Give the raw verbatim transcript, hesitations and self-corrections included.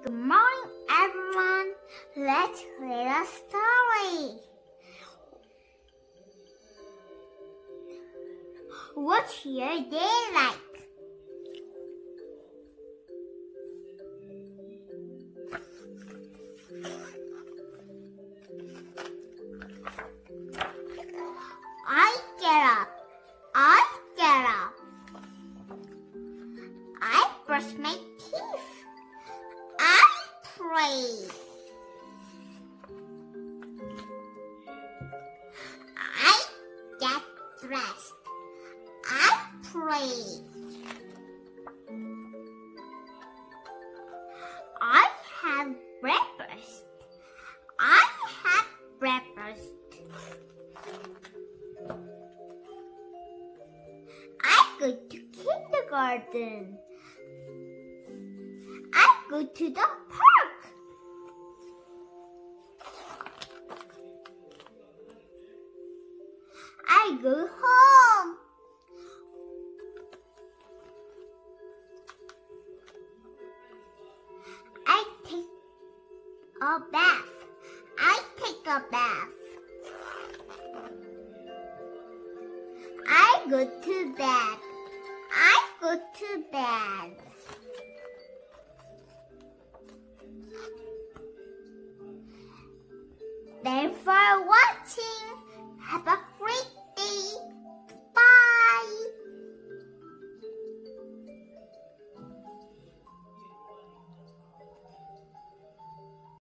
Good morning, everyone. Let's read a story. What's your day like? I get up. I get up. I brush my teeth. I pray. I get dressed. I pray. I have breakfast. I have breakfast. I go to kindergarten. I go to the park. I go home. I take a bath. I take a bath. I go to bed. I go to bed. Thanks for watching. Have a